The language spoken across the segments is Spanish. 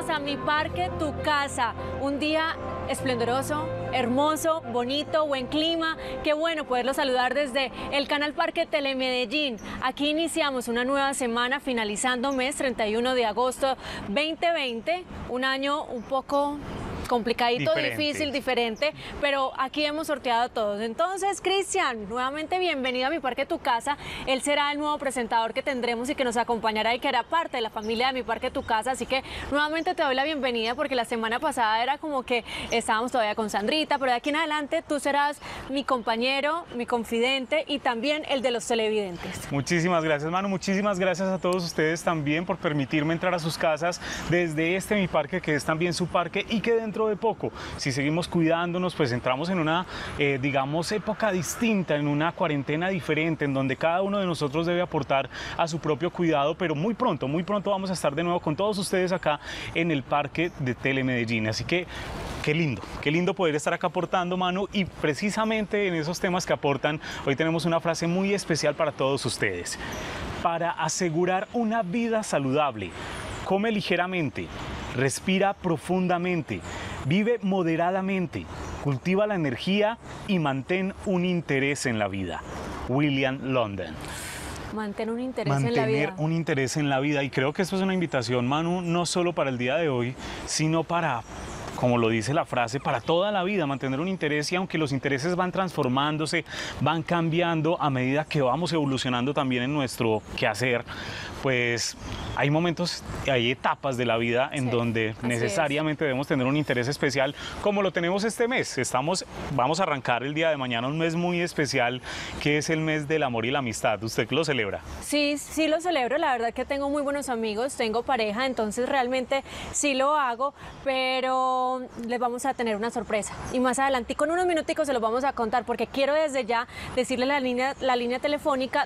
a Mi Parque Tu Casa. Un día esplendoroso, hermoso, bonito, buen clima. Qué bueno poderlo saludar desde el canal Parque Telemedellín. Aquí iniciamos una nueva semana, finalizando mes 31 de agosto 2020. Un año un poco complicadito, difícil, diferente, pero aquí hemos sorteado todos. Entonces, Cristian, nuevamente bienvenido a Mi Parque Tu Casa. Él será el nuevo presentador que tendremos y que nos acompañará y que hará parte de la familia de Mi Parque Tu Casa. Así que nuevamente te doy la bienvenida porque la semana pasada era como que estábamos todavía con Sandrita, pero de aquí en adelante tú serás mi compañero, mi confidente y también el de los televidentes. Muchísimas gracias, Manu. Muchísimas gracias a todos ustedes también por permitirme entrar a sus casas desde este Mi Parque, que es también su parque, y que dentro de poco, si seguimos cuidándonos, pues entramos en una, digamos, época distinta, en una cuarentena diferente, en donde cada uno de nosotros debe aportar a su propio cuidado, pero muy pronto vamos a estar de nuevo con todos ustedes acá en el Parque de Telemedellín. Así que qué lindo poder estar acá aportando, Manu, y precisamente en esos temas que aportan, hoy tenemos una frase muy especial para todos ustedes. Para asegurar una vida saludable, come ligeramente, respira profundamente, vive moderadamente, cultiva la energía y mantén un interés en la vida. William London. Mantén un interés en la vida. Mantener un interés en la vida. Y creo que esto es una invitación, Manu, no solo para el día de hoy, sino para, como lo dice la frase, para toda la vida, mantener un interés. Y aunque los intereses van transformándose, van cambiando a medida que vamos evolucionando también en nuestro quehacer, pues hay momentos, hay etapas de la vida en donde necesariamente debemos tener un interés especial, como lo tenemos este mes. Vamos a arrancar el día de mañana un mes muy especial, que es el mes del amor y la amistad. ¿Usted lo celebra? Sí, sí lo celebro. La verdad que tengo muy buenos amigos, tengo pareja, entonces realmente sí lo hago, pero les vamos a tener una sorpresa. Y más adelante, con unos minuticos se los vamos a contar, porque quiero desde ya decirle la línea telefónica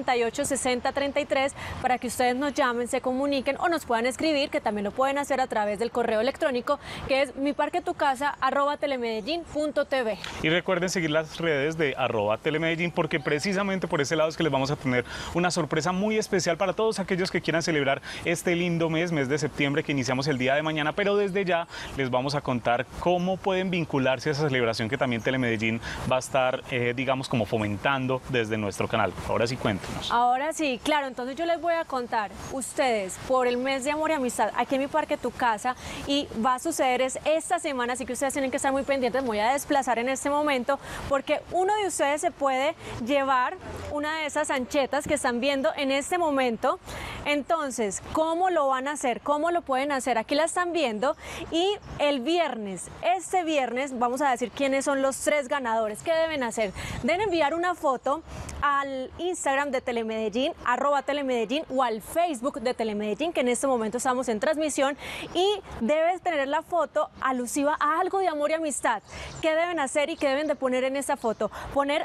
268-6033 para que ustedes nos llamen, se comuniquen o nos puedan escribir, que también lo pueden hacer a través del correo electrónico, que es miparquetucasa@telemedellin.tv. Y recuerden seguir las redes de @telemedellin, porque precisamente por ese lado es que les vamos a tener una sorpresa muy especial para todos aquellos que quieran celebrar este lindo mes de septiembre, que iniciamos el día de mañana, pero desde ya les vamos a contar cómo pueden vincularse a esa celebración que también Telemedellín va a estar, digamos, como fomentando desde nuestro canal. Ahora sí, cuéntenos. Ahora sí, claro, entonces yo les voy a contar, ustedes, por el mes de amor y amistad, aquí en Mi Parque Tu Casa, y va a suceder esta semana, así que ustedes tienen que estar muy pendientes. Me voy a desplazar en este momento, porque uno de ustedes se puede llevar una de esas anchetas que están viendo en este momento. Entonces, ¿cómo lo van a hacer? ¿Cómo lo pueden hacer? Aquí la están viendo, y este viernes, vamos a decir quiénes son los 3 ganadores. ¿Qué deben hacer? Deben enviar una foto al Instagram de Telemedellín, @telemedellin, o al Facebook de Telemedellín, que en este momento estamos en transmisión, y debes tener la foto alusiva a algo de amor y amistad. ¿Qué deben hacer y qué deben de poner en esta foto? Poner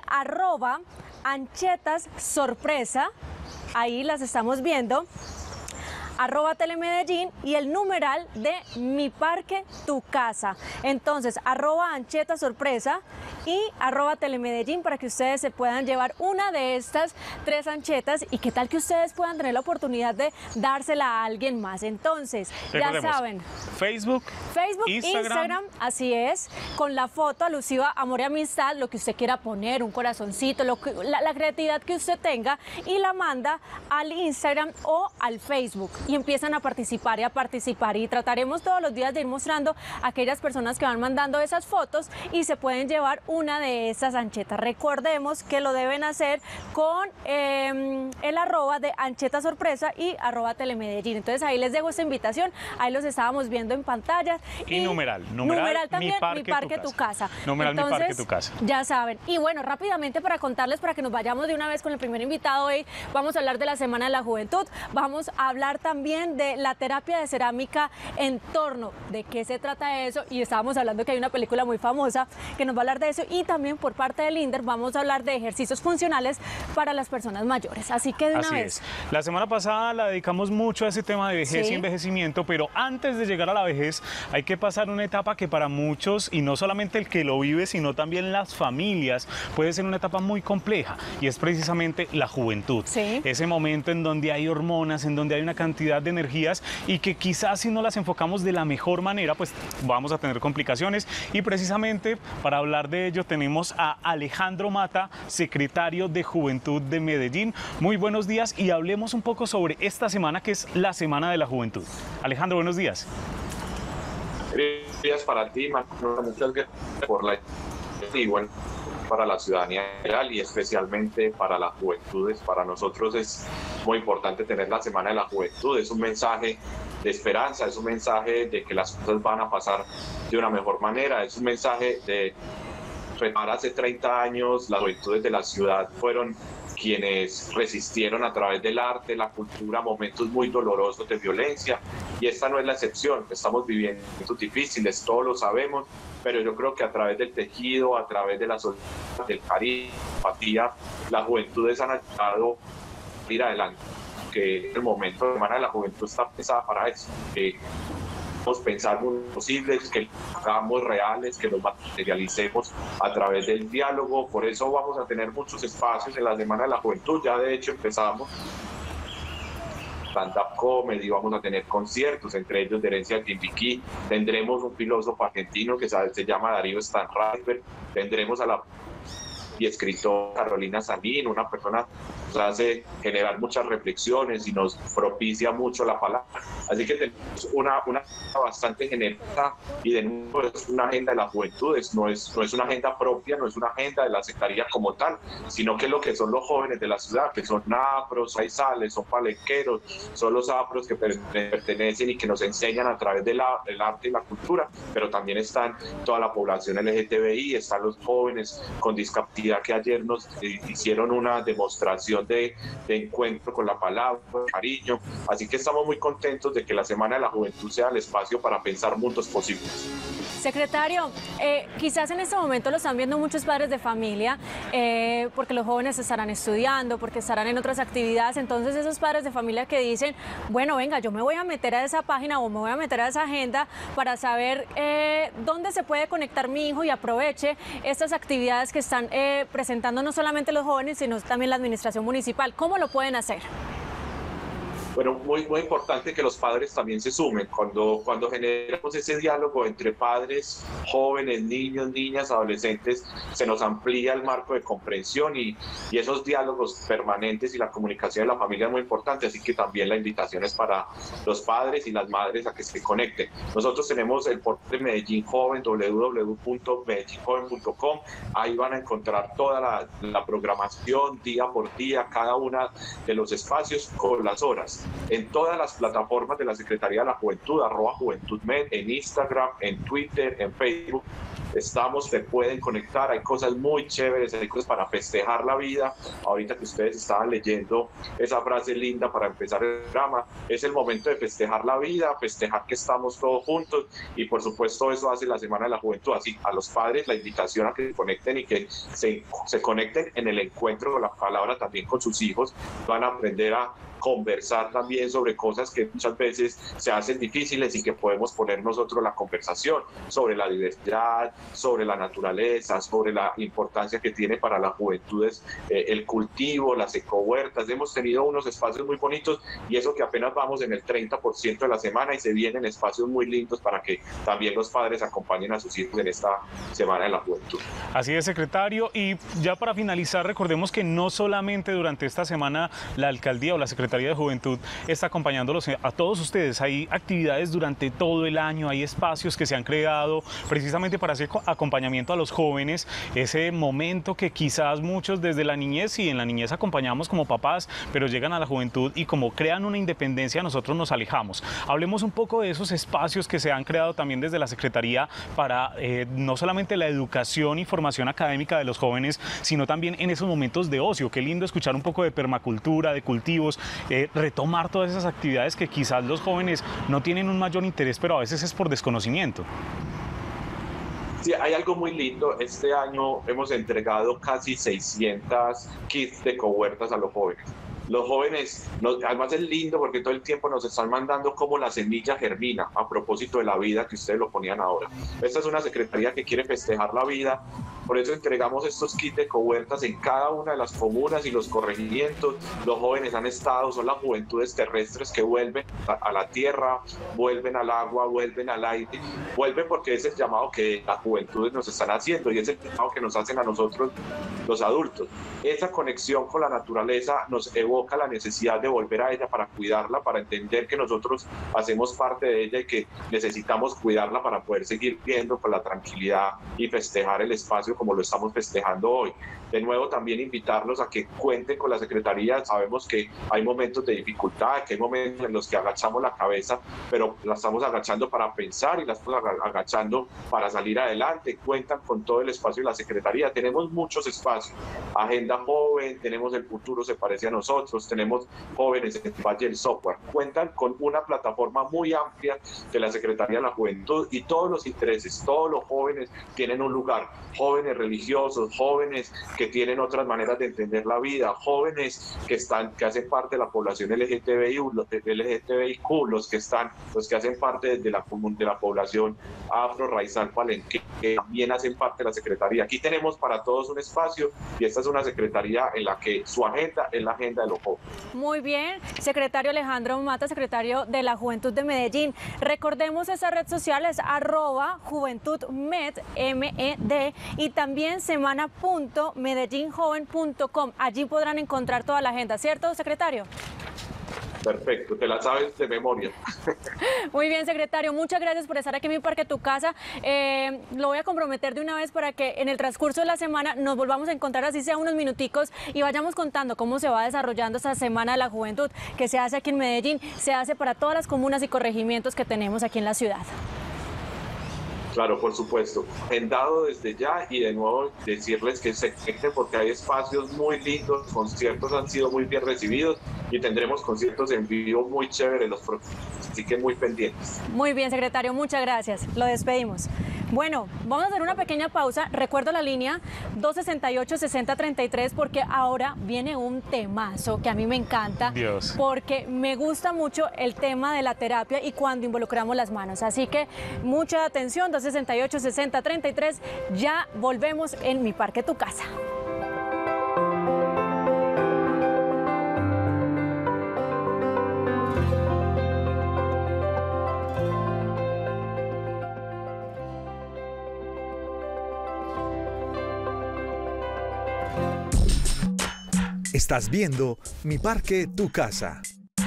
@anchetassorpresa, ahí las estamos viendo, @telemedellin, y el numeral de Mi Parque Tu Casa. Entonces, @anchetassorpresa y @telemedellin, para que ustedes se puedan llevar una de estas 3 anchetas, y qué tal que ustedes puedan tener la oportunidad de dársela a alguien más. Entonces, ya saben, Facebook, Instagram, así es, con la foto alusiva a amor y amistad, lo que usted quiera poner, un corazoncito, la creatividad que usted tenga, y la manda al Instagram o al Facebook, y empiezan a participar, y trataremos todos los días de ir mostrando a aquellas personas que van mandando esas fotos, y se pueden llevar una de esas anchetas. Recordemos que lo deben hacer con el @ de Anchetasorpresa y @telemedellin. Entonces ahí les dejo esta invitación, ahí los estábamos viendo en pantalla. Y numeral también, Mi Parque Tu Casa. Numeral Entonces, Mi Parque Tu Casa. Ya saben. Y bueno, rápidamente para contarles, para que nos vayamos de una vez con el primer invitado hoy, vamos a hablar de la Semana de la Juventud, vamos a hablar también de la terapia de cerámica en torno, de qué se trata eso, y estábamos hablando que hay una película muy famosa que nos va a hablar de eso, y también por parte del INDER vamos a hablar de ejercicios funcionales para las personas mayores. Así que de una vez. La semana pasada la dedicamos mucho a ese tema de vejez y envejecimiento, pero antes de llegar a la vejez hay que pasar una etapa que para muchos, y no solamente el que lo vive, sino también las familias, puede ser una etapa muy compleja, y es precisamente la juventud. Ese momento en donde hay hormonas, en donde hay una cantidad diversidad de energías y que quizás si no las enfocamos de la mejor manera, pues vamos a tener complicaciones. Y precisamente para hablar de ello tenemos a Alejandro Mata, secretario de Juventud de Medellín. Muy buenos días y hablemos un poco sobre esta semana que es la Semana de la Juventud. Alejandro, buenos días. Buenos días para ti, Marco. Muchas gracias por la y bueno, para la ciudadanía general y especialmente para las juventudes. Para nosotros es muy importante tener la Semana de la Juventud. Es un mensaje de esperanza, es un mensaje de que las cosas van a pasar de una mejor manera, es un mensaje de retomar hace 30 años las juventudes de la ciudad fueron quienes resistieron a través del arte, la cultura, momentos muy dolorosos de violencia, y esta no es la excepción. Estamos viviendo momentos difíciles, todos lo sabemos, pero yo creo que a través del tejido, a través de la solidaridad, del cariño, la empatía, las juventudes han ayudado a ir adelante. Que el momento de la Semana de la Juventud está pensada para eso, que pensar muy posibles, que lo hagamos reales, que los materialicemos a través del diálogo. Por eso vamos a tener muchos espacios en la Semana de la Juventud. Ya de hecho empezamos stand-up comedy, vamos a tener conciertos, entre ellos de Herencia de Timbiquí. Tendremos un filósofo argentino que se llama Darío Stanraiver. Tendremos a la y escritora Carolina Sanín, una persona que nos hace generar muchas reflexiones y nos propicia mucho la palabra. Así que tenemos una bastante generosa y de nuevo es una agenda de las juventudes, no es una agenda propia, no es una agenda de la secretaría como tal, sino que lo que son los jóvenes de la ciudad, que son afros, raizales, son palenqueros, son los afros que pertenecen y que nos enseñan a través del arte y la cultura, pero también están toda la población LGTBI, están los jóvenes con discapacidad que ayer nos hicieron una demostración de encuentro con la palabra, cariño. Así que estamos muy contentos de que la Semana de la Juventud sea el espacio para pensar mundos posibles. Secretario, quizás en este momento lo están viendo muchos padres de familia, porque los jóvenes estarán estudiando, porque estarán en otras actividades. Entonces esos padres de familia que dicen, bueno, venga, yo me voy a meter a esa página o me voy a meter a esa agenda para saber dónde se puede conectar mi hijo y aproveche estas actividades que están presentando no solamente los jóvenes, sino también la administración municipal. ¿Cómo lo pueden hacer? Bueno, muy importante que los padres también se sumen. Cuando generamos ese diálogo entre padres, jóvenes, niños, niñas, adolescentes, se nos amplía el marco de comprensión y esos diálogos permanentes y la comunicación de la familia es muy importante. Así que también la invitación es para los padres y las madres a que se conecten. Nosotros tenemos el portal de Medellín Joven, www.medellínjoven.com. Ahí van a encontrar toda la programación día por día, cada una de los espacios con las horas. En todas las plataformas de la Secretaría de la Juventud, @JuventudMed, en Instagram, en Twitter, en Facebook, estamos, se pueden conectar, hay cosas muy chéveres, hay cosas para festejar la vida. Ahorita que ustedes estaban leyendo esa frase linda para empezar el programa, es el momento de festejar la vida, festejar que estamos todos juntos y por supuesto eso hace la Semana de la Juventud. Así a los padres la invitación a que se conecten y que se conecten en el encuentro con la palabra también con sus hijos, van a aprender a conversar también sobre cosas que muchas veces se hacen difíciles y que podemos poner nosotros la conversación sobre la diversidad, sobre la naturaleza, sobre la importancia que tiene para las juventudes el cultivo, las ecohuertas. Hemos tenido unos espacios muy bonitos y eso que apenas vamos en el 30% de la semana y se vienen espacios muy lindos para que también los padres acompañen a sus hijos en esta Semana de la Juventud. Así es, secretario. Y ya para finalizar, recordemos que no solamente durante esta semana la alcaldía o la Secretaría de Juventud está acompañándolos a todos ustedes. Hay actividades durante todo el año, hay espacios que se han creado precisamente para hacer acompañamiento a los jóvenes, ese momento que quizás muchos desde la niñez y en la niñez acompañamos como papás, pero llegan a la juventud y como crean una independencia, nosotros nos alejamos. Hablemos un poco de esos espacios que se han creado también desde la Secretaría para no solamente la educación y formación académica de los jóvenes, sino también en esos momentos de ocio. Qué lindo escuchar un poco de permacultura, de cultivos, retomar todas esas actividades que quizás los jóvenes no tienen un mayor interés, pero a veces es por desconocimiento. Sí, hay algo muy lindo. Este año hemos entregado casi 600 kits de ecohuertas a los jóvenes. Los jóvenes, además es lindo porque todo el tiempo nos están mandando cómo la semilla germina a propósito de la vida que ustedes lo ponían ahora. Esta es una secretaría que quiere festejar la vida Por eso entregamos estos kits de ecohuertas en cada una de las comunas y los corregimientos. Los jóvenes han estado, son las juventudes terrestres que vuelven a la tierra, vuelven al agua, vuelven al aire, vuelven porque es el llamado que las juventudes nos están haciendo y es el llamado que nos hacen a nosotros los adultos. Esa conexión con la naturaleza nos evoca la necesidad de volver a ella para cuidarla, para entender que nosotros hacemos parte de ella y que necesitamos cuidarla para poder seguir viendo con la tranquilidad y festejar el espacio como lo estamos festejando hoy. De nuevo, también invitarlos a que cuenten con la Secretaría. Sabemos que hay momentos de dificultad, que hay momentos en los que agachamos la cabeza, pero la estamos agachando para pensar y la estamos agachando para salir adelante. Cuentan con todo el espacio de la Secretaría. Tenemos muchos espacios. Agenda Joven, tenemos El Futuro se parece a nosotros, tenemos Jóvenes en Valle del Software. Cuentan con una plataforma muy amplia de la Secretaría de la Juventud y todos los intereses, todos los jóvenes tienen un lugar. Jóvenes religiosos, jóvenes que tienen otras maneras de entender la vida, jóvenes que hacen parte de la población LGTBIQ, los que hacen parte de la población afro-raizal palenque, que también hacen parte de la Secretaría. Aquí tenemos para todos un espacio y esta es una Secretaría en la que su agenda es la agenda de los jóvenes. Muy bien, secretario Alejandro Mata, secretario de la Juventud de Medellín. Recordemos esa red social es @JuventudMed, MED, y también semana.medellínjoven.com. Allí podrán encontrar toda la agenda, ¿cierto, secretario? Perfecto, te la sabes de memoria. Muy bien, secretario, muchas gracias por estar aquí en Mi Parque Tu Casa. Lo voy a comprometer de una vez para que en el transcurso de la semana nos volvamos a encontrar, así sea unos minuticos, y vayamos contando cómo se va desarrollando esta Semana de la Juventud que se hace aquí en Medellín, se hace para todas las comunas y corregimientos que tenemos aquí en la ciudad. Claro, por supuesto. Agendado desde ya y de nuevo decirles que se conecten porque hay espacios muy lindos, conciertos han sido muy bien recibidos y tendremos conciertos en vivo muy chéveres los próximos, así que muy pendientes. Muy bien, secretario, muchas gracias. Lo despedimos. Bueno, vamos a hacer una pequeña pausa. Recuerdo la línea 268-6033 porque ahora viene un temazo que a mí me encanta. Dios. Porque me gusta mucho el tema de la terapia y cuando involucramos las manos. Así que mucha atención, 268-6033. Ya volvemos en Mi Parque Tu Casa. Estás viendo Mi Parque Tu Casa.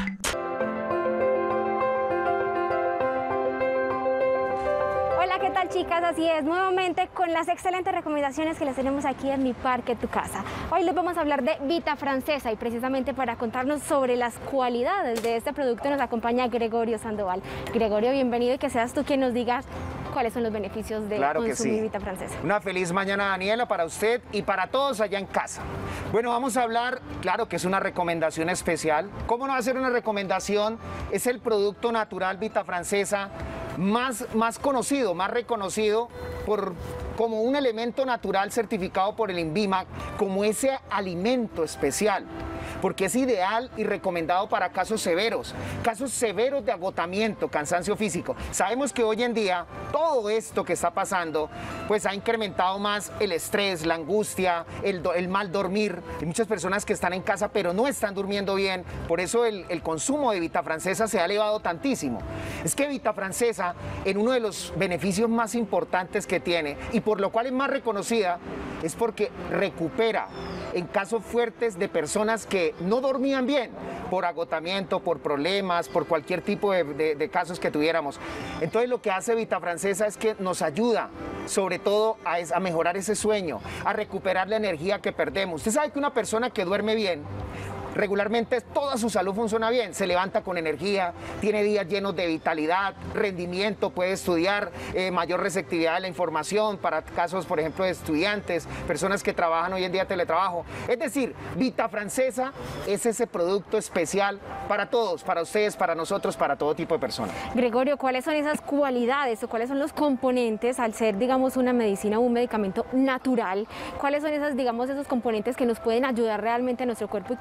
Hola, ¿qué tal, chicas? Así es, nuevamente con las excelentes recomendaciones que les tenemos aquí en Mi Parque Tu Casa. Hoy les vamos a hablar de Vita Francesa y precisamente para contarnos sobre las cualidades de este producto nos acompaña Gregorio Sandoval. Gregorio, bienvenido y que seas tú quien nos digas cuáles son los beneficios de consumir Vita Francesa. Una feliz mañana, Daniela, para usted y para todos allá en casa. Bueno, vamos a hablar, claro que es una recomendación especial. ¿Cómo no va a ser una recomendación? Es el producto natural Vita Francesa más conocido, más reconocido como un elemento natural certificado por el INVIMA, como ese alimento especial, porque es ideal y recomendado para casos severos de agotamiento, cansancio físico. Sabemos que hoy en día todo esto que está pasando, pues ha incrementado más el estrés, la angustia, el mal dormir. Hay muchas personas que están en casa pero no están durmiendo bien, por eso el consumo de Vita Francesa se ha elevado tantísimo. Es que Vita Francesa, en uno de los beneficios más importantes que tiene y por lo cual es más reconocida, es porque recupera en casos fuertes de personas que no dormían bien por agotamiento, por problemas, por cualquier tipo de casos que tuviéramos. Entonces lo que hace Vita Francesa es que nos ayuda sobre todo a mejorar ese sueño, a recuperar la energía que perdemos. Usted sabe que una persona que duerme bien, regularmente toda su salud funciona bien, se levanta con energía, tiene días llenos de vitalidad, rendimiento, puede estudiar, mayor receptividad de la información para casos, por ejemplo, de estudiantes, personas que trabajan hoy en día teletrabajo. Es decir, Vita Francesa es ese producto especial para todos, para ustedes, para nosotros, para todo tipo de personas. Gregorio, ¿cuáles son esas cualidades o cuáles son los componentes al ser, digamos, una medicina o un medicamento natural? ¿Cuáles son esas, digamos, esos componentes que nos pueden ayudar realmente a nuestro cuerpo y que nos pueden brindar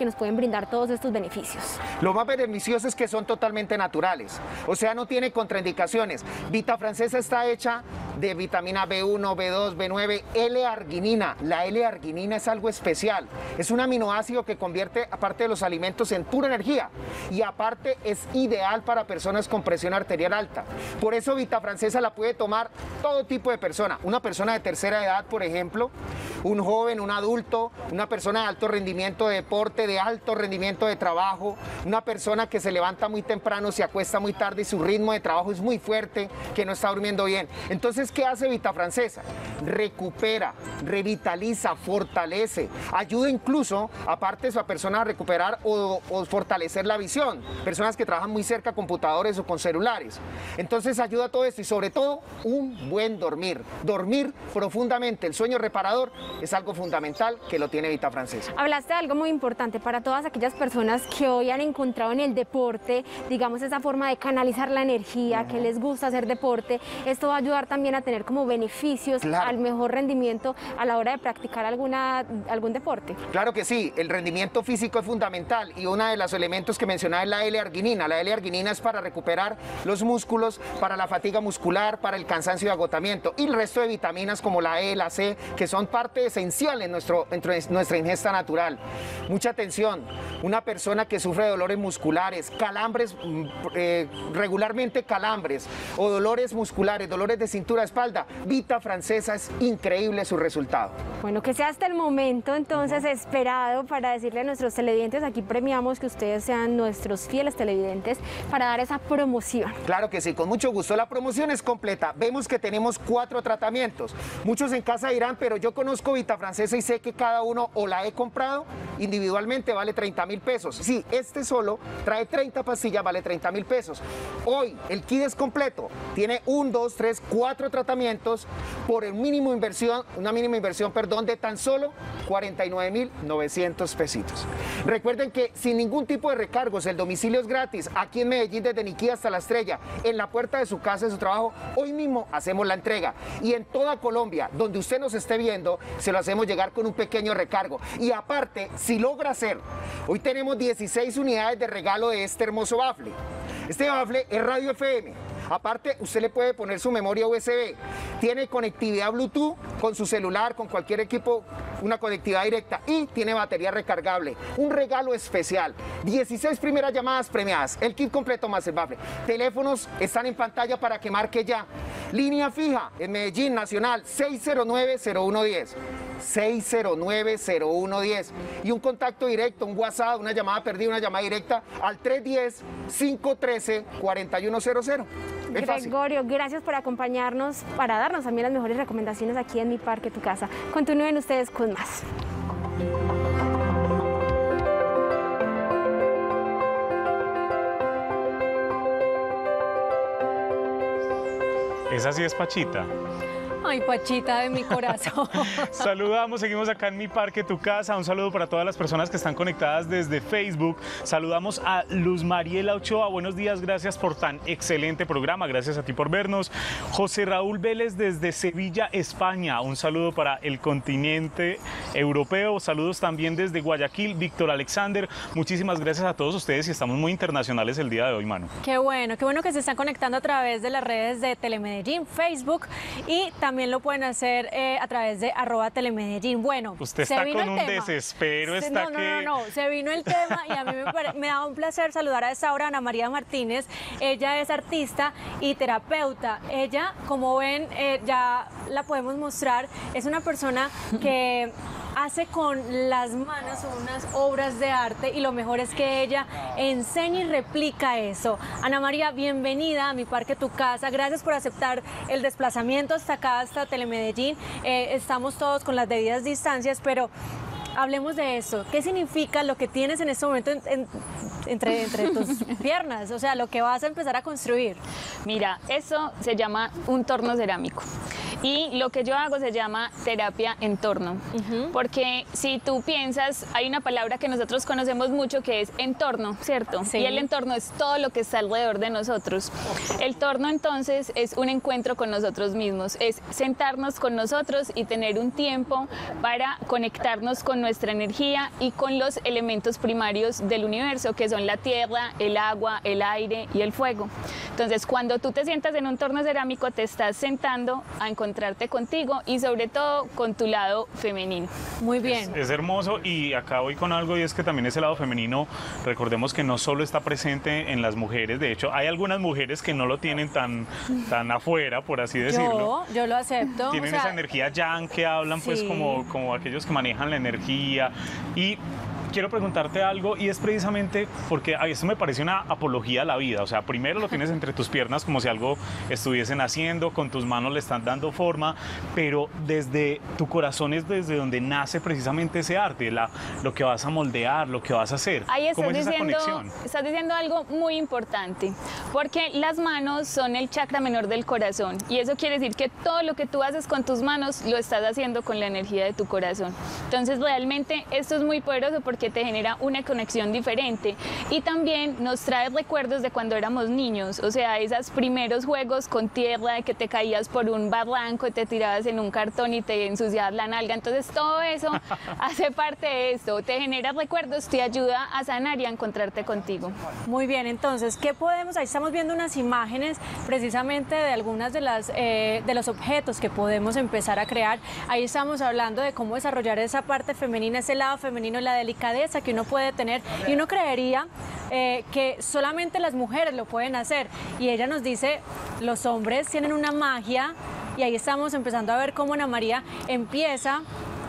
brindar todos estos beneficios? Lo más beneficioso es que son totalmente naturales, o sea, no tiene contraindicaciones. Vita Francesa está hecha de vitamina B1, B2, B9, L-arginina. La L-arginina es algo especial, es un aminoácido que convierte, aparte de los alimentos, en pura energía, y aparte es ideal para personas con presión arterial alta. Por eso Vita Francesa la puede tomar todo tipo de persona, una persona de tercera edad, por ejemplo, un joven, un adulto, una persona de alto rendimiento de deporte, de alto rendimiento de trabajo, una persona que se levanta muy temprano, se acuesta muy tarde y su ritmo de trabajo es muy fuerte, que no está durmiendo bien. Entonces, ¿qué hace Vita Francesa? Recupera, revitaliza, fortalece, ayuda incluso, aparte de esa persona a recuperar o fortalecer la visión, personas que trabajan muy cerca a computadores o con celulares. Entonces ayuda a todo esto y sobre todo un buen dormir. Dormir profundamente, el sueño reparador es algo fundamental que lo tiene Vita Francesa. Hablaste de algo muy importante para todas aquellas personas que hoy han encontrado en el deporte, digamos, esa forma de canalizar la energía, que les gusta hacer deporte. Esto va a ayudar también a tener como beneficios al mejor rendimiento a la hora de practicar algún deporte. Claro que sí, el rendimiento físico es fundamental y uno de los elementos que mencionaba es la L-arginina. La L-arginina es para recuperar los músculos, para la fatiga muscular, para el cansancio y agotamiento, y el resto de vitaminas como la E, la C, que son parte esencial en nuestra ingesta natural. Mucha atención, una persona que sufre de dolores musculares, calambres, regularmente calambres, o dolores musculares, dolores de cintura, espalda, Vita Francesa es increíble su resultado. Bueno, que sea hasta el momento entonces esperado para decirle a nuestros televidentes, aquí premiamos que ustedes sean nuestros fieles televidentes para dar esa promoción. Claro que sí, con mucho gusto. La promoción es completa. Vemos que tenemos 4 tratamientos. Muchos en casa dirán, pero yo conozco Vita Francesa y sé que cada uno o la he comprado individualmente, vale 30.000 pesos. Sí, este solo trae 30 pastillas, vale 30.000 pesos. Hoy el kit es completo. Tiene 1, 2, 3, 4 tratamientos por el mínimo inversión, una mínima inversión, perdón, de tan solo 49.900 pesitos. Recuerden que sin ningún tipo de recargos, el domicilio es gratis. Aquí en Medellín, desde Niquí hasta La Estrella, en la puerta de su casa, de su trabajo, hoy mismo hacemos la entrega. Y en toda Colombia, donde usted nos esté viendo, se lo hacemos llegar con un pequeño recargo. Y aparte, si logra hacer, hoy tenemos 16 unidades de regalo de este hermoso bafle. Este bafle es radio FM. Aparte, usted le puede poner su memoria USB. Tiene conectividad Bluetooth con su celular, con cualquier equipo, una conectividad directa, y tiene batería recargable. Un regalo especial. 16 primeras llamadas premiadas. El kit completo más el bafle. Teléfonos están en pantalla para que marque ya. Línea fija en Medellín Nacional 609-0110. 609-0110. Y un contacto directo, un WhatsApp, una llamada perdida, una llamada directa al 310-513-4100. Gregorio, gracias por acompañarnos para darnos también las mejores recomendaciones aquí en Mi Parque Tu Casa. Continúen ustedes con más. Esa sí es Pachita. Ay, Pachita de mi corazón. Saludamos, seguimos acá en Mi Parque Tu Casa. Un saludo para todas las personas que están conectadas desde Facebook. Saludamos a Luz Mariela Ochoa. Buenos días, gracias por tan excelente programa. Gracias a ti por vernos. José Raúl Vélez desde Sevilla, España. Un saludo para el continente europeo. Saludos también desde Guayaquil, Víctor Alexander. Muchísimas gracias a todos ustedes y estamos muy internacionales el día de hoy, Manu. Qué bueno que se están conectando a través de las redes de Telemedellín, Facebook, y también lo pueden hacer a través de @Telemedellín. Bueno, usted está con un desespero, No, se vino el tema y a mí me da un placer saludar a esta hora a Ana María Martínez. Ella es artista y terapeuta. Ella, como ven, ya la podemos mostrar, es una persona que hace con las manos unas obras de arte y lo mejor es que ella enseña y replica eso. Ana María, bienvenida a Mi Parque Tu Casa. Gracias por aceptar el desplazamiento hasta acá, hasta Telemedellín. Estamos todos con las debidas distancias, pero hablemos de eso. ¿Qué significa lo que tienes en este momento entre tus piernas? O sea, lo que vas a empezar a construir. Mira, eso se llama un torno cerámico. Y lo que yo hago se llama terapia en torno, porque si tú piensas, hay una palabra que nosotros conocemos mucho que es entorno, ¿cierto? Sí. Y el entorno es todo lo que está alrededor de nosotros. El torno entonces es un encuentro con nosotros mismos, es sentarnos con nosotros y tener un tiempo para conectarnos con nuestra energía y con los elementos primarios del universo, que son la tierra, el agua, el aire y el fuego. Entonces, cuando tú te sientas en un torno cerámico, te estás sentando a encontrarte contigo y sobre todo con tu lado femenino. Muy bien. Es hermoso, y acá voy con algo, y es que también ese lado femenino, recordemos que no solo está presente en las mujeres, de hecho hay algunas mujeres que no lo tienen tan afuera, por así decirlo. Yo lo acepto. Tienen esa energía yang que hablan, pues sí. como aquellos que manejan la energía. Y quiero preguntarte algo, y es precisamente porque esto me parece una apología a la vida. O sea, primero lo tienes entre tus piernas como si algo estuviesen haciendo, con tus manos le están dando forma, pero desde tu corazón es desde donde nace precisamente ese arte, lo que vas a moldear, lo que vas a hacer. Ahí ¿Cómo es esa conexión? estás diciendo algo muy importante, porque las manos son el chakra menor del corazón, y eso quiere decir que todo lo que tú haces con tus manos lo estás haciendo con la energía de tu corazón. Entonces, realmente esto es muy poderoso porque te genera una conexión diferente, y también nos trae recuerdos de cuando éramos niños, o sea, esos primeros juegos con tierra, de que te caías por un barranco y te tirabas en un cartón y te ensuciabas la nalga. Entonces, todo eso hace parte de esto, te genera recuerdos, te ayuda a sanar y a encontrarte contigo. Muy bien, entonces, ¿qué podemos? Ahí estamos viendo unas imágenes precisamente de algunas de los objetos que podemos empezar a crear. Ahí estamos hablando de cómo desarrollar esa parte femenina, ese lado femenino, la delicadeza que uno puede tener, y uno creería que solamente las mujeres lo pueden hacer, y ella nos dice, los hombres tienen una magia, y ahí estamos empezando a ver cómo Ana María empieza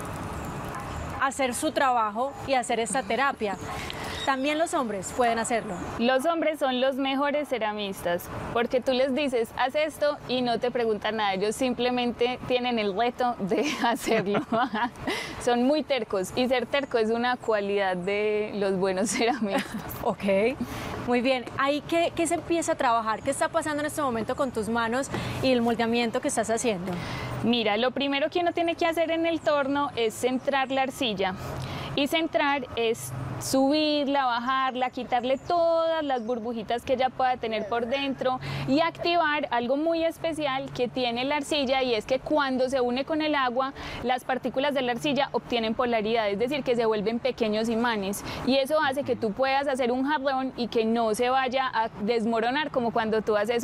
a hacer su trabajo y a hacer esta terapia. También los hombres pueden hacerlo. Los hombres son los mejores ceramistas, porque tú les dices, haz esto, y no te preguntan nada, ellos simplemente tienen el reto de hacerlo. Son muy tercos, y ser terco es una cualidad de los buenos ceramistas. Ok, muy bien. ¿Ahí qué se empieza a trabajar? ¿Qué está pasando en este momento con tus manos y el moldeamiento que estás haciendo? Mira, lo primero que uno tiene que hacer en el torno es centrar la arcilla. Y centrar es subirla, bajarla, quitarle todas las burbujitas que ella pueda tener por dentro, y activar algo muy especial que tiene la arcilla, y es que cuando se une con el agua, las partículas de la arcilla obtienen polaridad, es decir, que se vuelven pequeños imanes, y eso hace que tú puedas hacer un jarrón y que no se vaya a desmoronar como cuando tú haces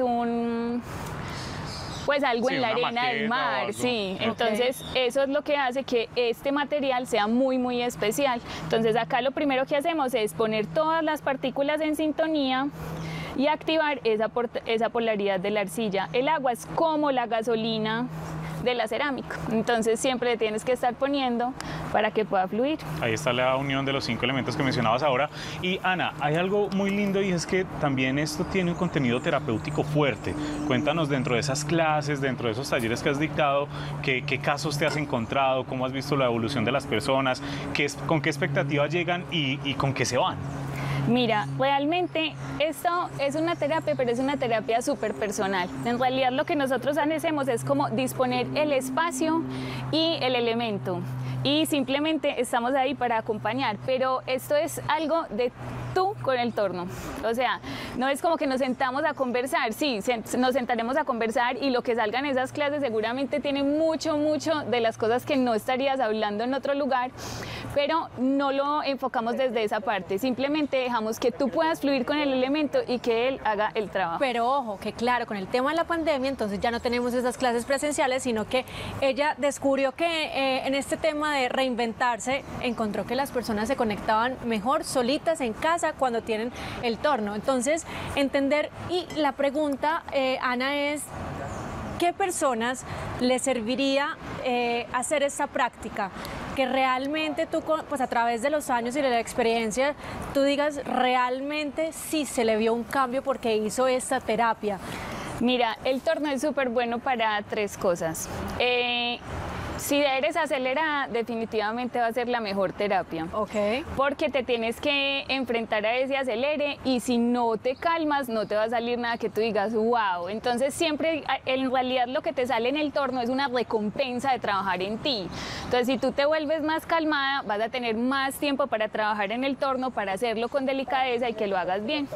pues algo en la arena del mar, sí. Entonces, eso es lo que hace que este material sea muy, muy especial. Entonces, acá lo primero que hacemos es poner todas las partículas en sintonía y activar esa polaridad de la arcilla. El agua es como la gasolina de la cerámica, entonces siempre le tienes que estar poniendo para que pueda fluir. Ahí está la unión de los 5 elementos que mencionabas ahora. Y Ana, hay algo muy lindo, y es que también esto tiene un contenido terapéutico fuerte. Cuéntanos, dentro de esas clases, dentro de esos talleres que has dictado, qué casos te has encontrado, cómo has visto la evolución de las personas, con qué expectativas llegan y con qué se van. Mira, realmente esto es una terapia, pero es una terapia súper personal. En realidad lo que nosotros hacemos es como disponer el espacio y el elemento, y simplemente estamos ahí para acompañar, pero esto es algo de tú con el torno. O sea, no es como que nos sentamos a conversar, sí, nos sentaremos a conversar, y lo que salga en esas clases seguramente tiene mucho de las cosas que no estarías hablando en otro lugar, pero no lo enfocamos desde esa parte, simplemente dejamos que tú puedas fluir con el elemento y que él haga el trabajo. Pero ojo, que claro, con el tema de la pandemia, entonces ya no tenemos esas clases presenciales, sino que ella descubrió que en este tema de reinventarse, encontró que las personas se conectaban mejor solitas en casa cuando tienen el torno. Entonces, entender, y la pregunta, Ana, es ¿qué personas le serviría hacer esta práctica? Que realmente tú, pues a través de los años y de la experiencia, tú digas realmente sí se le vio un cambio porque hizo esta terapia. Mira, el torno es súper bueno para 3 cosas. Si eres acelerada, definitivamente va a ser la mejor terapia. Ok. Porque te tienes que enfrentar a ese acelere y si no te calmas, no te va a salir nada que tú digas, wow. Entonces siempre, en realidad lo que te sale en el torno es una recompensa de trabajar en ti. Entonces si tú te vuelves más calmada, vas a tener más tiempo para trabajar en el torno, para hacerlo con delicadeza y que lo hagas bien.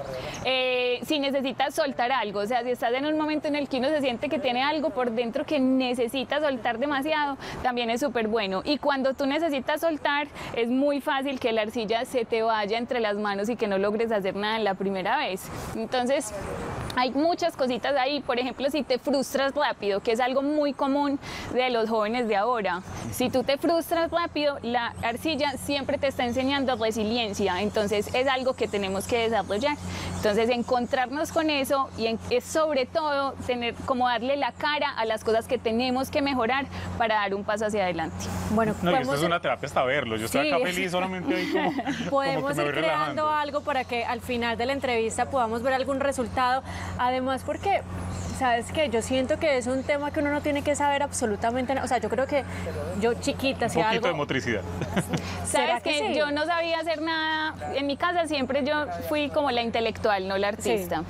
Si necesitas soltar algo, o sea, si estás en un momento en el que uno se siente que tiene algo por dentro que necesita soltar demasiado, también es súper bueno. Y cuando tú necesitas soltar, es muy fácil que la arcilla se te vaya entre las manos y que no logres hacer nada en la primera vez. Entonces, hay muchas cositas ahí. Por ejemplo, si te frustras rápido, que es algo muy común de los jóvenes de ahora. Si tú te frustras rápido, la arcilla siempre te está enseñando resiliencia. Entonces, es algo que tenemos que desarrollar. Entonces, encontrarnos con eso y es sobre todo tener como darle la cara a las cosas que tenemos que mejorar para dar un paso hacia adelante. Bueno, no, y esto es una terapia hasta verlo. Yo estoy acá feliz solamente ahí como podemos como que me ir voy creando relajando. algo para que al final de la entrevista podamos ver algún resultado. Además, porque sabes que yo siento que es un tema que uno no tiene que saber absolutamente nada. O sea, yo creo que yo chiquita, si Un poquito algo... de motricidad. ¿Sabes que que sí? Yo no sabía hacer nada? En mi casa siempre yo fui como la intelectual, no la artista.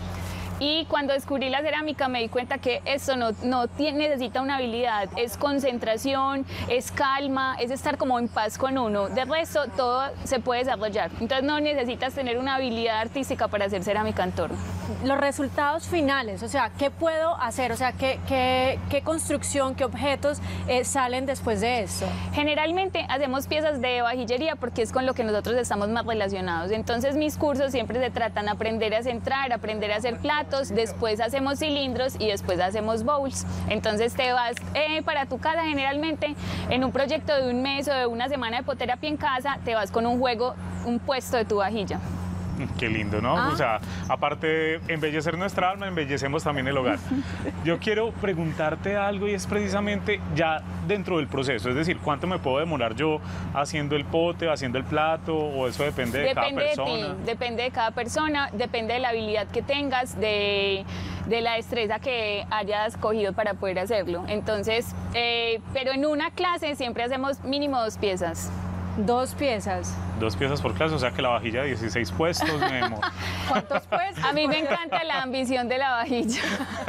Y cuando descubrí la cerámica me di cuenta que eso no necesita una habilidad, es concentración, es calma, es estar como en paz con uno. De resto, todo se puede desarrollar. Entonces no necesitas tener una habilidad artística para hacer cerámica en torno. Los resultados finales, o sea, ¿qué puedo hacer? O sea, ¿qué construcción, qué objetos salen después de esto? Generalmente hacemos piezas de vajillería porque es con lo que nosotros estamos más relacionados. Entonces mis cursos siempre se tratan de aprender a centrar, aprender a hacer platos, después hacemos cilindros y después hacemos bowls. Entonces te vas para tu casa generalmente en un proyecto de un mes o de una semana de hipoterapia en casa, te vas con un juego, un puesto de tu vajilla. Qué lindo, ¿no? O sea, aparte de embellecer nuestra alma, embellecemos también el hogar. Yo quiero preguntarte algo y es precisamente ya dentro del proceso, es decir, ¿cuánto me puedo demorar yo haciendo el pote, haciendo el plato, o eso depende de cada persona? Depende de ti, depende de cada persona, depende de la habilidad que tengas, de la destreza que hayas cogido para poder hacerlo. Entonces, pero en una clase siempre hacemos mínimo 2 piezas. 2 piezas. 2 piezas por clase, o sea que la vajilla de 16 puestos, Memo. ¿Cuántos puestos? A mí me encanta la ambición de la vajilla.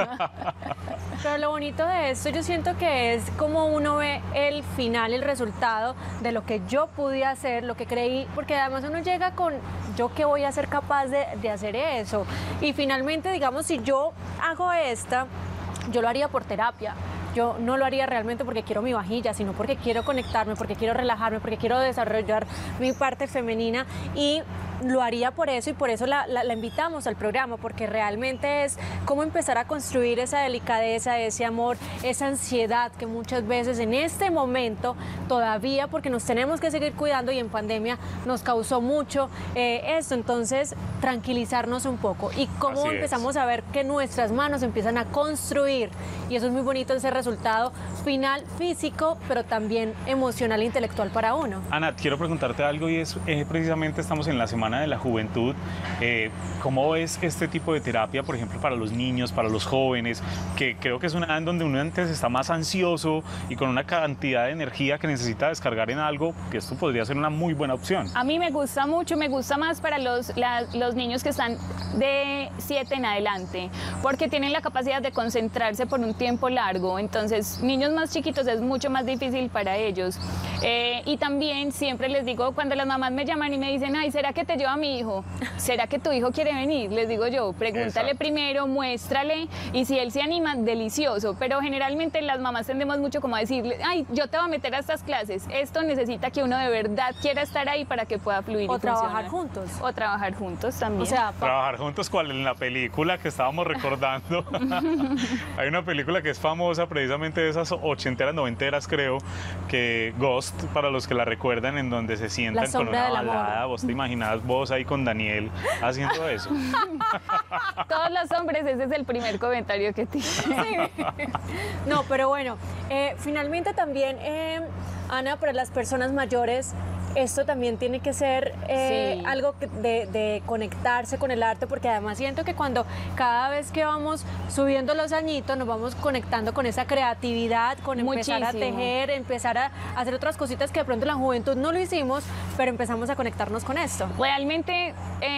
Pero lo bonito de esto, yo siento que es como uno ve el final, el resultado de lo que yo pude hacer, lo que creí, porque además uno llega con, ¿yo qué voy a ser capaz de hacer eso? Y finalmente, digamos, si yo hago esta, yo lo haría por terapia. Yo no lo haría realmente porque quiero mi vajilla, sino porque quiero conectarme, porque quiero relajarme, porque quiero desarrollar mi parte femenina, y lo haría por eso, y por eso la invitamos al programa, porque realmente es cómo empezar a construir esa delicadeza, ese amor, esa ansiedad que muchas veces en este momento todavía, porque nos tenemos que seguir cuidando y en pandemia nos causó mucho esto. Entonces, tranquilizarnos un poco y cómo empezamos a ver que nuestras manos empiezan a construir, y eso es muy bonito, ese resultado final físico, pero también emocional e intelectual para uno. Ana, quiero preguntarte algo, y es precisamente estamos en la Semana de la Juventud. ¿Cómo es este tipo de terapia, por ejemplo, para los niños, para los jóvenes, que creo que es una edad en donde uno antes está más ansioso y con una cantidad de energía que necesita descargar en algo, que esto podría ser una muy buena opción? A mí me gusta mucho, me gusta más para los niños que están de 7 en adelante, porque tienen la capacidad de concentrarse por un tiempo largo. Entonces, niños más chiquitos es mucho más difícil para ellos. Y también siempre les digo, cuando las mamás me llaman y me dicen, ay, ¿será que te lleva mi hijo? ¿Será que tu hijo quiere venir? Les digo yo, pregúntale primero, muéstrale, y si él se anima, delicioso. Pero generalmente las mamás tendemos mucho como a decirle, ay, yo te voy a meter a estas clases. Esto necesita que uno de verdad quiera estar ahí para que pueda fluir. O y trabajar funcionar. juntos. O trabajar juntos también. O sea, Trabajar juntos, ¿cuál? En la película que estábamos recordando. Hay una película que es famosa, precisamente de esas 80eras, 90eras, creo, que Ghost, para los que la recuerdan, en donde se sientan con una balada. ¿Vos te imaginas vos ahí con Daniel haciendo eso? Todos los hombres, ese es el primer comentario que tienen. sí. No, pero bueno, finalmente también, Ana, para las personas mayores, esto también tiene que ser Sí. algo de conectarse con el arte, porque además siento que cuando cada vez que vamos subiendo los añitos nos vamos conectando con esa creatividad, con empezar a Muchísimo. tejer, empezar a hacer otras cositas que de pronto en la juventud no lo hicimos, pero empezamos a conectarnos con esto. Realmente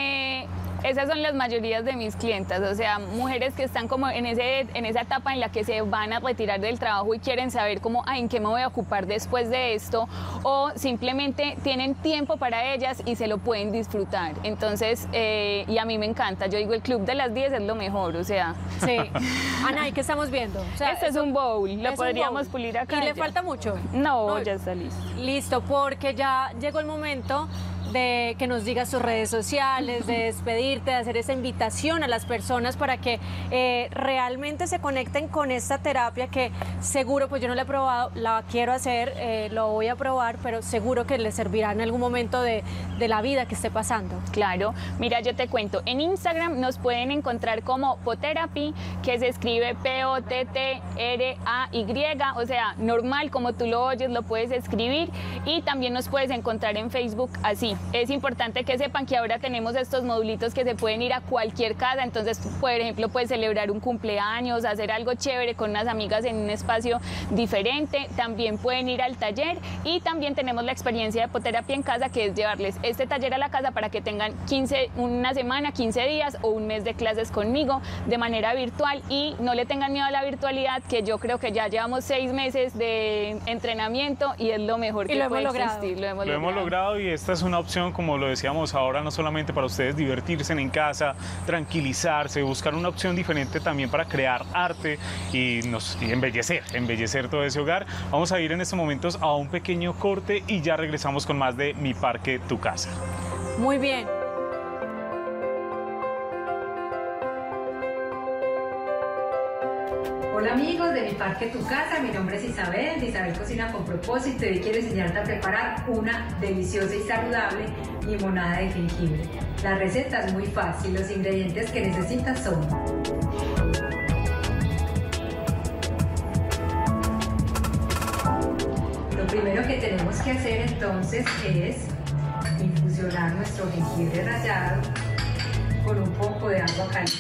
esas son las mayorías de mis clientas, o sea, mujeres que están como en esa etapa en la que se van a retirar del trabajo y quieren saber cómo, en qué me voy a ocupar después de esto, o simplemente tienen tiempo para ellas y se lo pueden disfrutar. Entonces, y a mí me encanta, yo digo, el club de las 10 es lo mejor, o sea. Sí. Ana, ¿y qué estamos viendo? O sea, Este es un bowl, lo es un podríamos bowl. pulir acá. ¿Y le ya. falta mucho? No, ya está listo. Listo, porque ya llegó el momento de que nos digas tus redes sociales, de despedirte, de hacer esa invitación a las personas para que realmente se conecten con esta terapia que seguro, pues yo no la he probado, la quiero hacer, lo voy a probar, pero seguro que les servirá en algún momento de la vida que esté pasando. Claro, mira, yo te cuento, en Instagram nos pueden encontrar como Potterapy, que se escribe P-O-T-T-R-A-Y, o sea, normal, como tú lo oyes, lo puedes escribir, y también nos puedes encontrar en Facebook así. Es importante que sepan que ahora tenemos estos modulitos que se pueden ir a cualquier casa, entonces, por ejemplo, puedes celebrar un cumpleaños, hacer algo chévere con unas amigas en un espacio diferente, también pueden ir al taller, y también tenemos la experiencia de Potterapy en casa, que es llevarles este taller a la casa para que tengan una semana, 15 días o un mes de clases conmigo de manera virtual, y no le tengan miedo a la virtualidad, que yo creo que ya llevamos 6 meses de entrenamiento y es lo mejor que puede existir. Lo hemos logrado Y esta es una opción, como lo decíamos ahora, no solamente para ustedes divertirse en casa, tranquilizarse, buscar una opción diferente también para crear arte y embellecer todo ese hogar. Vamos a ir en estos momentos a un pequeño corte y ya regresamos con más de Mi Parque, Tu Casa. Muy bien. Hola amigos de Mi Parque Tu Casa, mi nombre es Isabel Cocina con Propósito, y hoy quiero enseñarte a preparar una deliciosa y saludable limonada de jengibre. La receta es muy fácil, los ingredientes que necesitas son: lo primero que tenemos que hacer entonces es infusionar nuestro jengibre rallado con un poco de agua caliente.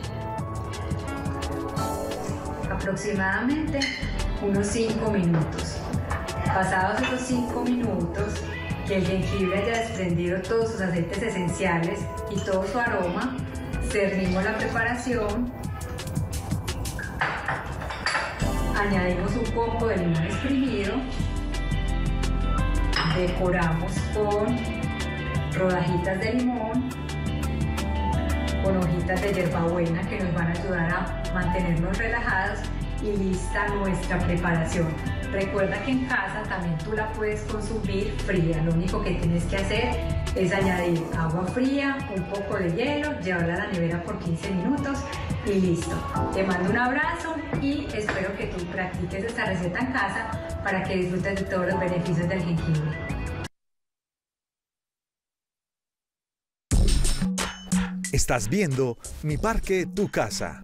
Aproximadamente unos 5 minutos. Pasados esos 5 minutos, que el jengibre haya desprendido todos sus aceites esenciales y todo su aroma, servimos la preparación, añadimos un poco de limón exprimido, decoramos con rodajitas de limón, con hojitas de hierbabuena que nos van a ayudar a mantenernos relajados, y lista nuestra preparación. Recuerda que en casa también tú la puedes consumir fría, lo único que tienes que hacer es añadir agua fría, un poco de hielo, llevarla a la nevera por 15 minutos y listo. Te mando un abrazo y espero que tú practiques esta receta en casa para que disfrutes de todos los beneficios del jengibre. Estás viendo Mi Parque, Tu Casa.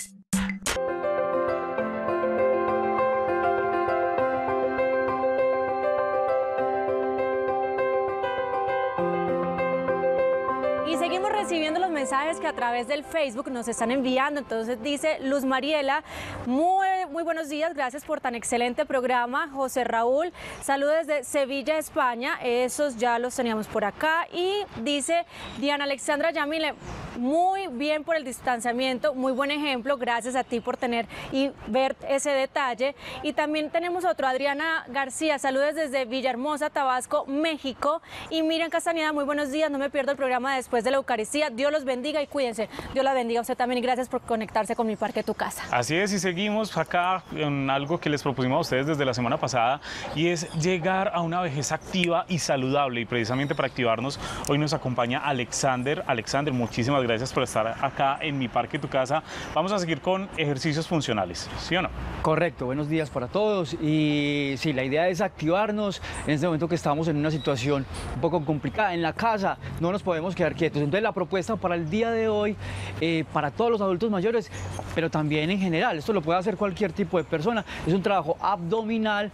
Y seguimos recibiendo los mensajes que a través del Facebook nos están enviando. Entonces dice Luz Mariela, muy buenos días, gracias por tan excelente programa. José Raúl, saludos desde Sevilla, España, esos ya los teníamos por acá. Y dice Diana Alexandra Yamile, muy bien por el distanciamiento, muy buen ejemplo, gracias a ti por tener y ver ese detalle. Y también tenemos otro, Adriana García, saludos desde Villahermosa, Tabasco, México. Y Miriam Castañeda, muy buenos días, no me pierdo el programa después de la Eucaristía, Dios los bendiga y cuídense. Dios la bendiga a usted también y gracias por conectarse con Mi Parque, Tu Casa. Así es, y seguimos acá en algo que les propusimos a ustedes desde la semana pasada, y es llegar a una vejez activa y saludable, y precisamente para activarnos hoy nos acompaña Alexander. Alexander, muchísimas gracias por estar acá en Mi Parque, Tu Casa. Vamos a seguir con ejercicios funcionales, ¿sí o no? Correcto, buenos días para todos. Y sí, la idea es activarnos en este momento que estamos en una situación un poco complicada en la casa, no nos podemos quedar quietos. Entonces la propuesta para el día de hoy, para todos los adultos mayores, pero también en general, esto lo puede hacer cualquier tipo de persona, es un trabajo abdominal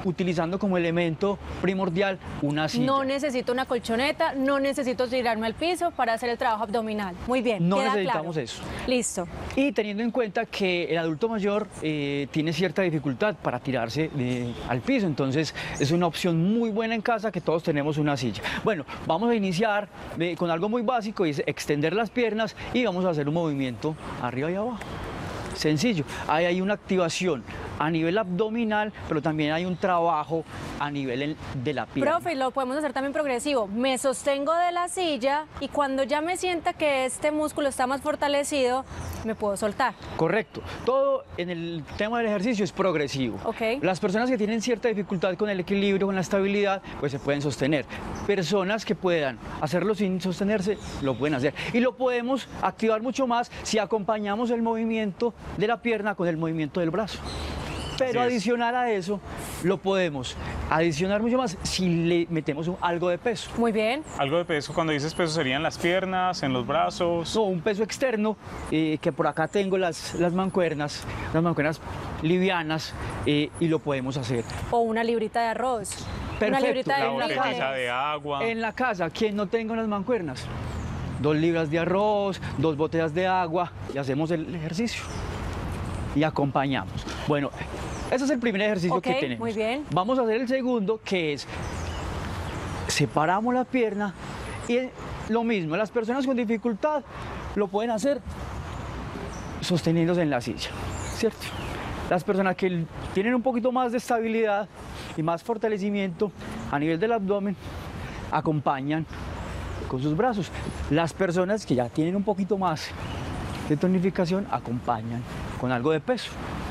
utilizando como elemento primordial una silla. No necesito una colchoneta, no necesito tirarme al piso para hacer el trabajo abdominal. Muy bien, No queda necesitamos claro. eso. Listo. Y teniendo en cuenta que el adulto mayor tiene cierta dificultad para tirarse al piso, entonces es una opción muy buena en casa que todos tenemos una silla. Bueno, vamos a iniciar con algo muy básico, y es extender las piernas y vamos a hacer un movimiento arriba y abajo. Sencillo, ahí hay una activación a nivel abdominal, pero también hay un trabajo a nivel de la pierna. Profe, lo podemos hacer también progresivo. Me sostengo de la silla y cuando ya me sienta que este músculo está más fortalecido, me puedo soltar. Correcto. Todo en el tema del ejercicio es progresivo. Ok. Las personas que tienen cierta dificultad con el equilibrio, con la estabilidad, pues se pueden sostener. Personas que puedan hacerlo sin sostenerse, lo pueden hacer. Y lo podemos activar mucho más si acompañamos el movimiento de la pierna con el movimiento del brazo. Pero Así es. adicional a eso, lo podemos adicionar mucho más si le metemos algo de peso. Muy bien. Algo de peso, cuando dices peso, serían las piernas, en los brazos. No, un peso externo, que por acá tengo las mancuernas livianas, y lo podemos hacer. O una librita de arroz. Una Perfecto. librita La de botellita frijoles. de agua. En la casa, quien no tenga unas mancuernas, 2 libras de arroz, 2 botellas de agua, y hacemos el ejercicio. Y acompañamos. Bueno, ese es el primer ejercicio Ok, que tenemos. muy bien. Vamos a hacer el segundo, que es separamos la pierna y lo mismo, las personas con dificultad lo pueden hacer sosteniéndose en la silla, ¿cierto? Las personas que tienen un poquito más de estabilidad y más fortalecimiento a nivel del abdomen acompañan con sus brazos. Las personas que ya tienen un poquito más de tonificación acompañan con algo de peso.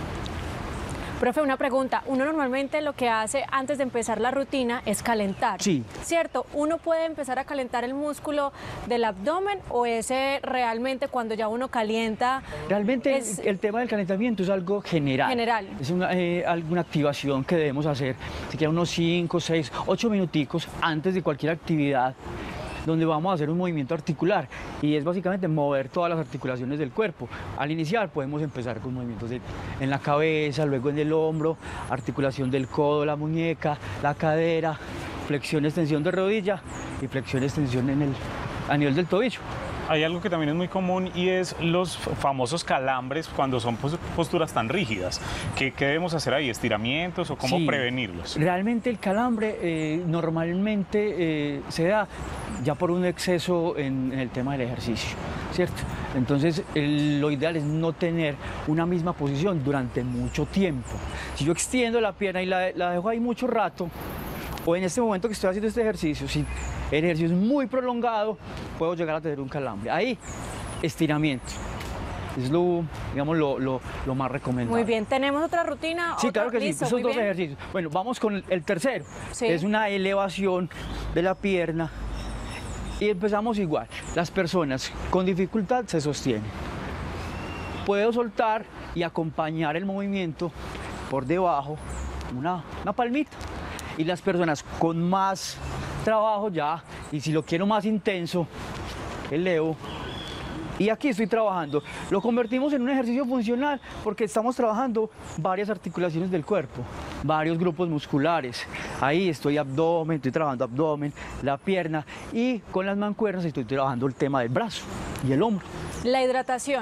Profe, una pregunta. Uno normalmente lo que hace antes de empezar la rutina es calentar. Sí. ¿Cierto? ¿Uno puede empezar a calentar el músculo del abdomen o ese realmente cuando ya uno calienta? Realmente es el tema del calentamiento es algo general. General. Es alguna activación que debemos hacer, siquiera unos 5, 6, 8 minuticos antes de cualquier actividad, donde vamos a hacer un movimiento articular, y es básicamente mover todas las articulaciones del cuerpo. Al iniciar podemos empezar con movimientos en la cabeza, luego en el hombro, articulación del codo, la muñeca, la cadera, flexión, extensión de rodilla y flexión, extensión a nivel del tobillo. Hay algo que también es muy común y es los famosos calambres cuando son posturas tan rígidas. ¿Qué debemos hacer ahí? ¿Estiramientos o cómo Sí, prevenirlos? Realmente el calambre normalmente se da ya por un exceso en el tema del ejercicio, ¿cierto? Entonces lo ideal es no tener una misma posición durante mucho tiempo. Si yo extiendo la pierna y la dejo ahí mucho rato, o en este momento que estoy haciendo este ejercicio, si el ejercicio es muy prolongado, puedo llegar a tener un calambre. Ahí, estiramiento. Es digamos, lo más recomendable. Muy bien. ¿Tenemos otra rutina? Sí, ¿Otra? claro que sí, Listo, esos muy dos bien. ejercicios. Bueno, vamos con el tercero. Sí. Es una elevación de la pierna. Y empezamos igual. Las personas con dificultad se sostienen. Puedo soltar y acompañar el movimiento por debajo, una palmita. Y las personas con más trabajo ya, y si lo quiero más intenso, elevo. Y aquí estoy trabajando. Lo convertimos en un ejercicio funcional porque estamos trabajando varias articulaciones del cuerpo, varios grupos musculares. Ahí estoy abdomen, estoy trabajando abdomen, la pierna, y con las mancuernas estoy trabajando el tema del brazo y el hombro. La hidratación.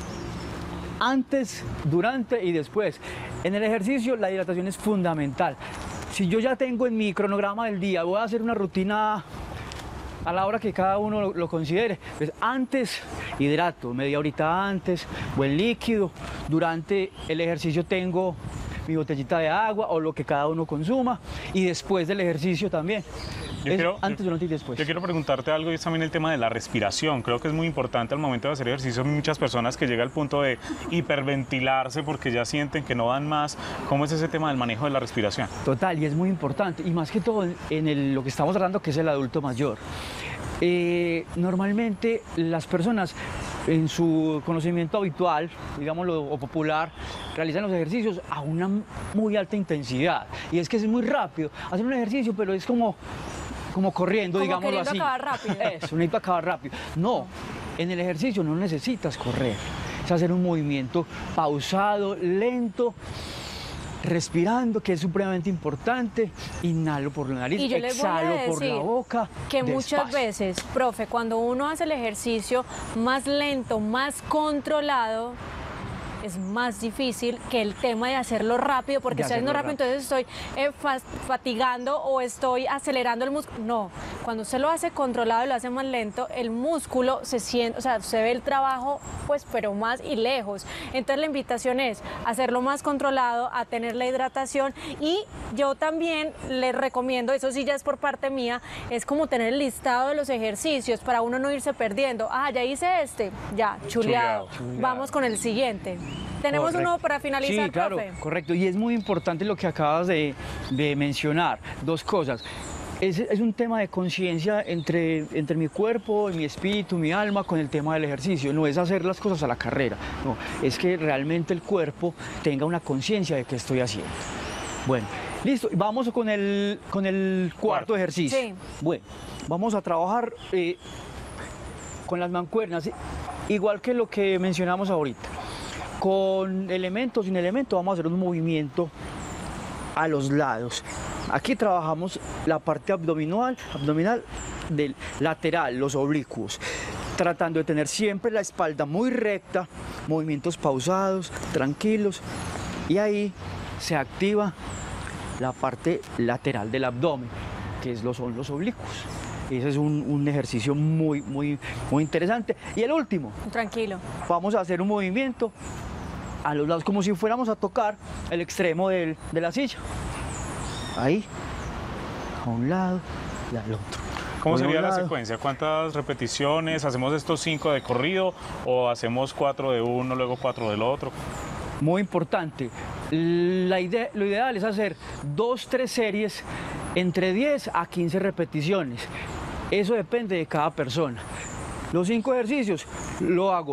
Antes, durante y después. En el ejercicio la hidratación es fundamental. Si yo ya tengo en mi cronograma del día, voy a hacer una rutina a la hora que cada uno lo considere. Pues antes hidrato, media horita antes, buen líquido. Durante el ejercicio tengo mi botellita de agua o lo que cada uno consuma, y después del ejercicio también. Antes, durante y después. Yo quiero preguntarte algo, y es también el tema de la respiración. Creo que es muy importante al momento de hacer ejercicio. Hay muchas personas que llegan al punto de hiperventilarse porque ya sienten que no dan más. ¿Cómo es ese tema del manejo de la respiración? Total, y es muy importante, y más que todo en lo que estamos hablando, que es el adulto mayor. Normalmente las personas en su conocimiento habitual, digámoslo, o popular, realizan los ejercicios a una muy alta intensidad. Y es que es muy rápido. Hacen un ejercicio, pero es como corriendo, Como digámoslo así. queriendo acabar rápido. Eso, necesito acabar rápido. No, en el ejercicio no necesitas correr. Es hacer un movimiento pausado, lento, respirando, que es supremamente importante. Inhalo por la nariz, Y yo les voy a exhalo por la decir boca. que muchas despacio. veces, profe, cuando uno hace el ejercicio más lento, más controlado, es más difícil que el tema de hacerlo rápido, porque De estoy haciendo hacerlo rápido, entonces estoy fatigando o estoy acelerando el músculo. No, cuando usted lo hace controlado y lo hace más lento, el músculo se siente, o sea, se ve el trabajo, pues, pero más y lejos. Entonces la invitación es hacerlo más controlado, a tener la hidratación, y yo también les recomiendo, eso sí ya es por parte mía, es como tener el listado de los ejercicios para uno no irse perdiendo. Ah, ya hice este, ya, chuleado. Chuleado. Vamos con el siguiente. Tenemos Correcto. uno para finalizar, Sí, claro, profe. correcto. Y es muy importante lo que acabas de mencionar. Dos cosas. Es un tema de conciencia entre mi cuerpo, mi espíritu, mi alma con el tema del ejercicio. No es hacer las cosas a la carrera. No, es que realmente el cuerpo tenga una conciencia de qué estoy haciendo. Bueno, listo. Vamos con el cuarto ejercicio. Sí. Bueno, vamos a trabajar con las mancuernas, igual que lo que mencionamos ahorita. Con elementos, sin elemento, vamos a hacer un movimiento a los lados. Aquí trabajamos la parte abdominal del lateral, los oblicuos, tratando de tener siempre la espalda muy recta, movimientos pausados, tranquilos, y ahí se activa la parte lateral del abdomen, que son los oblicuos. Ese es un ejercicio muy interesante. Y el último, Tranquilo. vamos a hacer un movimiento a los lados, como si fuéramos a tocar el extremo de la silla. Ahí, a un lado y al otro. ¿Cómo Voy a sería un la lado. secuencia? ¿Cuántas repeticiones? ¿Hacemos estos 5 de corrido o hacemos 4 de uno, luego 4 del otro? Muy importante. Lo ideal es hacer 2-3 series entre 10 a 15 repeticiones. Eso depende de cada persona. Los 5 ejercicios lo hago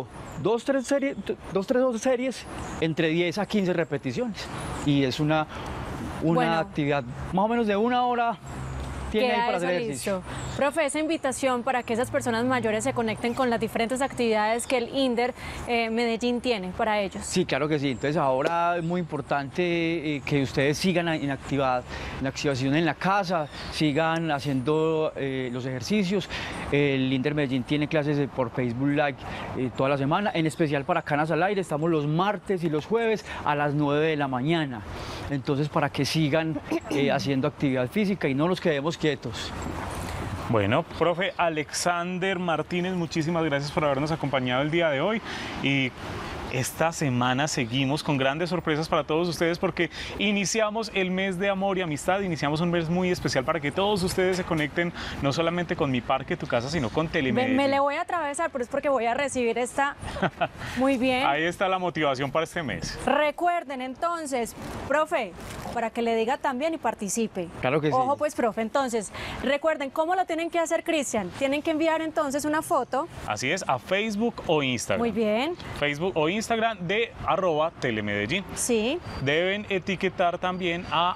2-3 series entre 10 a 15 repeticiones. Y es una Bueno. actividad más o menos de 1 hora. Tiene ahí Queda para eso hacer ejercicio. listo. Profe, esa invitación para que esas personas mayores se conecten con las diferentes actividades que el INDER Medellín tiene para ellos. Sí, claro que sí. Entonces ahora es muy importante que ustedes sigan en activación en la casa, sigan haciendo los ejercicios. El INDER Medellín tiene clases por Facebook Live toda la semana, en especial para Canas al Aire. Estamos los martes y los jueves a las 9 de la mañana. Entonces, para que sigan haciendo actividad física y no nos quedemos quietos. Bueno, profe Alexander Martínez, muchísimas gracias por habernos acompañado el día de hoy, y esta semana seguimos con grandes sorpresas para todos ustedes, porque iniciamos el mes de amor y amistad, iniciamos un mes muy especial para que todos ustedes se conecten no solamente con Mi Parque Tu Casa, sino con Telemedellín. Me le voy a atravesar, pero es porque voy a recibir esta muy bien. Ahí está la motivación para este mes. Recuerden entonces, profe, para que le diga también y participe. Claro que sí. Ojo pues, profe, entonces, recuerden cómo lo tienen que hacer, Cristian. Tienen que enviar entonces una foto. Así es, a Facebook o Instagram. Muy bien. Facebook o Instagram de @Telemedellín. Sí. Deben etiquetar también a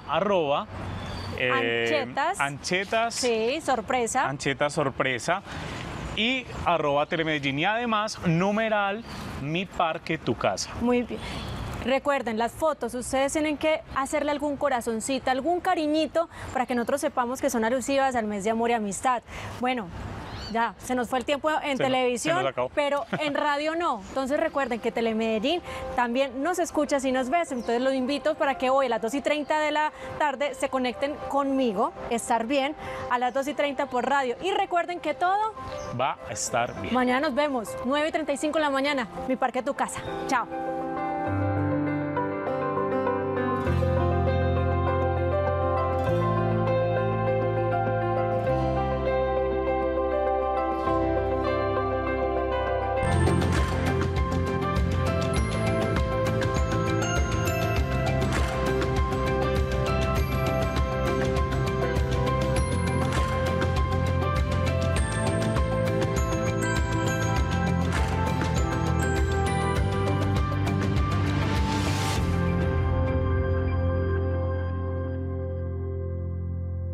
Anchetas. Anchetas. Sí, sorpresa. Anchetas sorpresa y @Telemedellín, y además numeral Mi Parque Tu Casa. Muy bien. Recuerden, las fotos, ustedes tienen que hacerle algún corazoncito, algún cariñito para que nosotros sepamos que son alusivas al mes de amor y amistad. Bueno, ya, se nos fue el tiempo en Se televisión, nos acabó. pero en radio no. Entonces recuerden que Telemedellín también nos escucha y nos ves. Entonces los invito para que hoy a las 2:30 de la tarde se conecten conmigo, Estar Bien, a las 2:30 por radio. Y recuerden que todo, Va a estar bien. mañana nos vemos, 9:35 de la mañana, Mi Parque Tu Casa. Chao.